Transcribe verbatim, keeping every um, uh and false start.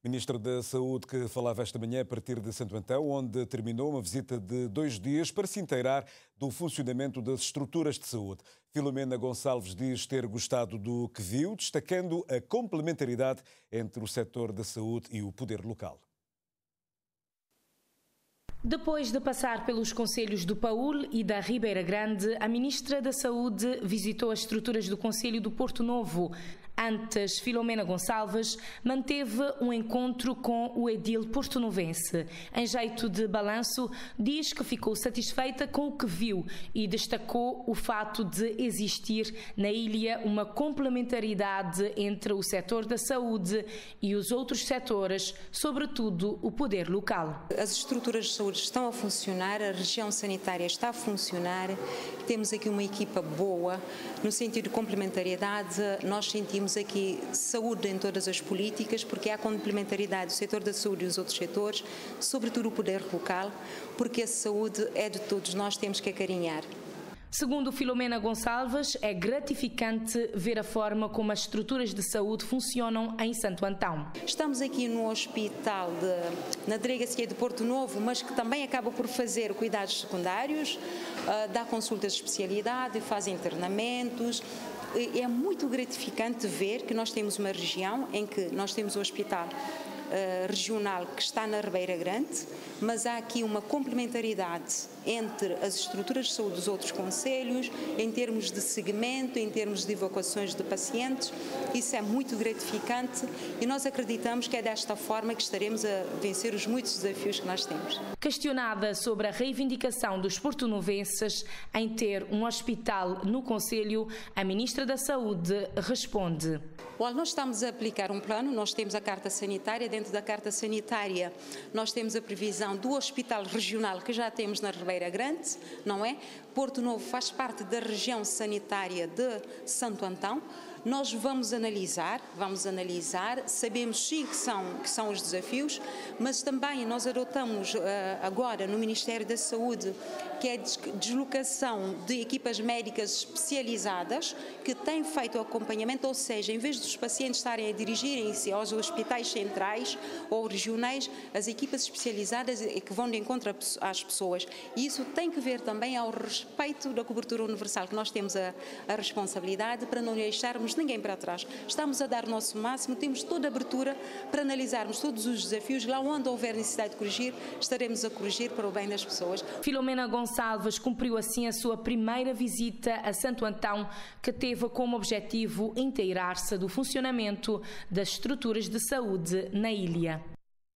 Ministro da Saúde que falava esta manhã a partir de Santo Antão, onde terminou uma visita de dois dias para se inteirar do funcionamento das estruturas de saúde. Filomena Gonçalves diz ter gostado do que viu, destacando a complementaridade entre o setor da saúde e o poder local. Depois de passar pelos concelhos do Paúl e da Ribeira Grande, a Ministra da Saúde visitou as estruturas do Concelho do Porto Novo. Antes, Filomena Gonçalves manteve um encontro com o edil porto-novense. Em jeito de balanço, diz que ficou satisfeita com o que viu e destacou o fato de existir na ilha uma complementaridade entre o setor da saúde e os outros setores, sobretudo o poder local. As estruturas de saúde estão a funcionar, a região sanitária está a funcionar, temos aqui uma equipa boa, no sentido de complementariedade. Nós sentimos aqui saúde em todas as políticas, porque há complementaridade do setor da saúde e os outros setores, sobretudo o poder local, porque a saúde é de todos, nós temos que acarinhar. Segundo Filomena Gonçalves, é gratificante ver a forma como as estruturas de saúde funcionam em Santo Antão. Estamos aqui no hospital, de, na delegacia de Porto Novo, mas que também acaba por fazer cuidados secundários, uh, dá consultas de especialidade, faz internamentos. É muito gratificante ver que nós temos uma região em que nós temos o hospital uh, regional que está na Ribeira Grande, mas há aqui uma complementaridade entre as estruturas de saúde dos outros concelhos, em termos de segmento, em termos de evacuações de pacientes. Isso é muito gratificante e nós acreditamos que é desta forma que estaremos a vencer os muitos desafios que nós temos. Questionada sobre a reivindicação dos porto-novenses em ter um hospital no concelho, a Ministra da Saúde responde. Well, nós estamos a aplicar um plano, nós temos a Carta Sanitária, dentro da Carta Sanitária nós temos a previsão do hospital regional que já temos na Ribeira Grande, não é? Porto Novo faz parte da região sanitária de Santo Antão. Nós vamos analisar, vamos analisar, sabemos sim que são, que são os desafios, mas também nós adotamos uh, agora no Ministério da Saúde, que é a deslocação de equipas médicas especializadas que têm feito o acompanhamento, ou seja, em vez dos pacientes estarem a dirigirem-se aos hospitais centrais ou regionais, as equipas especializadas é que vão de encontro às pessoas. E isso tem que ver também ao respeito da cobertura universal, que nós temos a, a responsabilidade para não deixarmos ninguém para trás. Estamos a dar o nosso máximo, temos toda a abertura para analisarmos todos os desafios. Lá onde houver necessidade de corrigir, estaremos a corrigir para o bem das pessoas. Filomena Gonçalves cumpriu assim a sua primeira visita a Santo Antão, que teve como objetivo inteirar-se do funcionamento das estruturas de saúde na ilha.